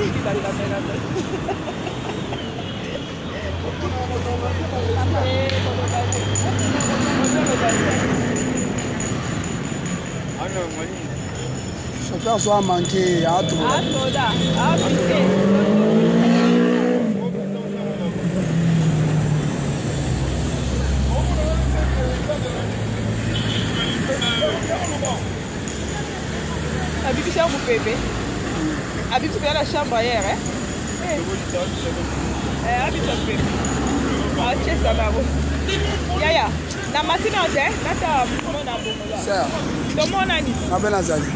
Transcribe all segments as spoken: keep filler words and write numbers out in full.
Chauffeur soit manqué à tout. Ah, soda. Ah, piqué. Habib, c'est un bébé. Habib, tu fais la chambre hier, hein? Eh, Habib, c'est un bébé. Ah, tiens, ça va. Yaya, na matina ote, nata mwana bomola. Sir. Tomo nani? Mabela Zali.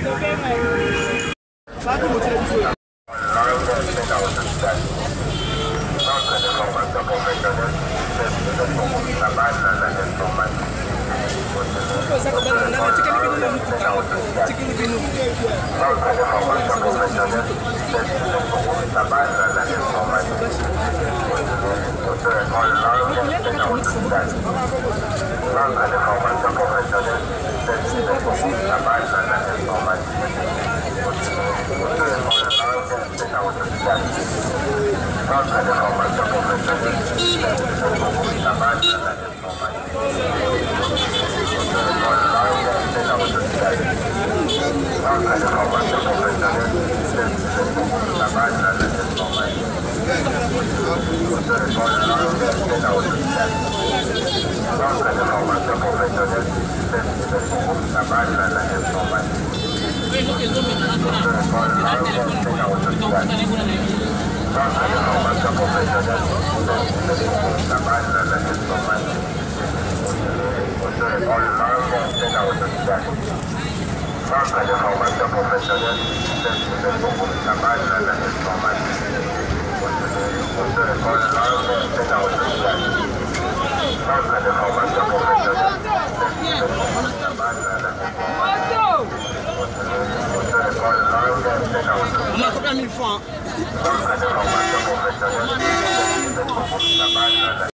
On a combien mille fois?